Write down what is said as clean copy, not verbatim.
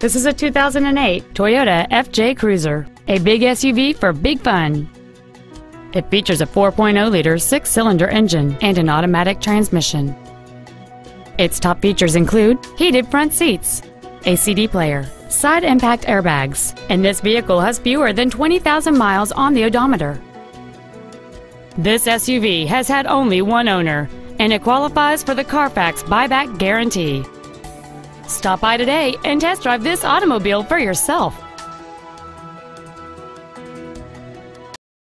This is a 2008 Toyota FJ Cruiser, a big SUV for big fun. It features a 4.0-liter six-cylinder engine and an automatic transmission. Its top features include heated front seats, a CD player, side impact airbags, and this vehicle has fewer than 20,000 miles on the odometer. This SUV has had only one owner, and it qualifies for the Carfax buyback guarantee. Stop by today and test drive this automobile for yourself.